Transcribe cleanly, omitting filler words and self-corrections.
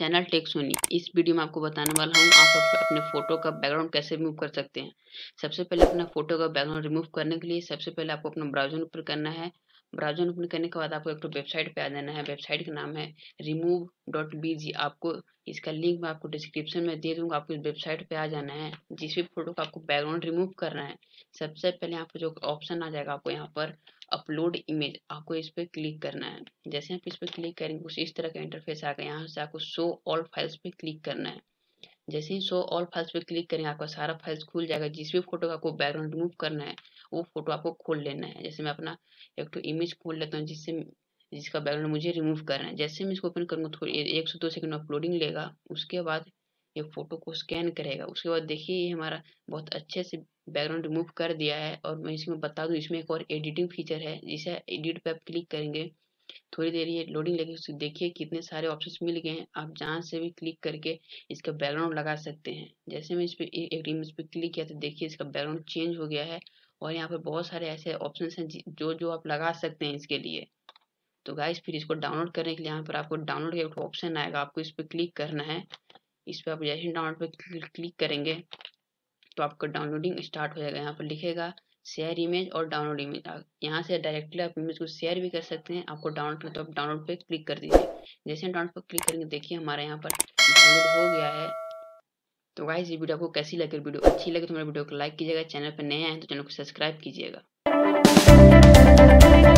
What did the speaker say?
Channel take Soni. इस video में आपको बताने वाला हूँ आप अपने फ़ोटो का बैकग्राउंड कैसे रिमूव कर सकते हैं। सबसे पहले अपना फ़ोटो का बैकग्राउंड रिमूव करने के लिए सबसे पहले आपको अपना ब्राउज़र ओपन करना है। ब्राउज़र ओपन करने के बाद आपको एक तो वेबसाइट पे आ जाना है। वेबसाइट का नाम है remove.bg। आपको इसका लिंक मैं आपको डिस्क्रिप्शन में दे दूँगा। आपको इस वेबसाइट पे आ जाना है। जिस भी फ़ोटो का आपको बैकग्राउंड रिमूव करना है, सबसे पहले यहाँ पे जो ऑप्शन आ जाएगा आपको यहाँ पर अपलोड इमेज, आपको इस पे क्लिक करना है। जैसे आप इस पे क्लिक करेंगे कुछ इस तरह का इंटरफेस आएगा। यहाँ से आपको शो ऑल फाइल्स पे क्लिक करना है। जैसे ही शो ऑल फाइल्स पे क्लिक करेंगे आपका सारा फाइल्स खुल जाएगा। जिस भी फोटो का आपको बैकग्राउंड रिमूव करना है वो फोटो आपको खोल लेना है। जैसे मैं अपना एक तो इमेज खोल लेता हूँ जिसका बैकग्राउंड मुझे रिमूव करना है। जैसे मैं इसको ओपन करूँगा थोड़ी 1 से 2 सेकंड अपलोडिंग लेगा। उसके बाद ये फोटो को स्कैन करेगा। उसके बाद देखिए ये हमारा बहुत अच्छे से बैकग्राउंड रिमूव कर दिया है। और मैं इसमें बता दूं इसमें एक और एडिटिंग फीचर है। जिसे एडिट पे आप क्लिक करेंगे थोड़ी देर ये लोडिंग लेगी। उससे देखिए कितने सारे ऑप्शंस मिल गए हैं। आप जहाँ से भी क्लिक करके इसका बैकग्राउंड लगा सकते हैं। जैसे मैं इस पे एक इमेज पे क्लिक किया तो देखिए इसका बैकग्राउंड चेंज हो गया है। और यहाँ पे बहुत सारे ऐसे ऑप्शंस हैं जो जो आप लगा सकते हैं इसके लिए। तो गाइस फिर इसको डाउनलोड करने के लिए यहाँ पर आपको डाउनलोड का एक ऑप्शन आएगा। आपको इस पर क्लिक करना है। इस पर आप जैसे ही डाउनलोड पे क्लिक करेंगे तो आपका डाउनलोडिंग स्टार्ट हो जाएगा। यहाँ पर लिखेगा शेयर इमेज और डाउनलोड इमेज। यहाँ से डायरेक्टली आप इमेज को शेयर भी कर सकते हैं। आपको डाउनलोड करना तो आप डाउनलोड पे क्लिक कर दीजिए। जैसे हम डाउनलोड पर क्लिक करेंगे देखिए हमारे यहाँ पर डाउनलोड हो गया है। तो गाइस ये वीडियो आपको कैसी लगी? वीडियो अच्छी लगे तो मेरे वीडियो को लाइक कीजिएगा। चैनल पर नए आए हैं तो चैनल को सब्सक्राइब कीजिएगा।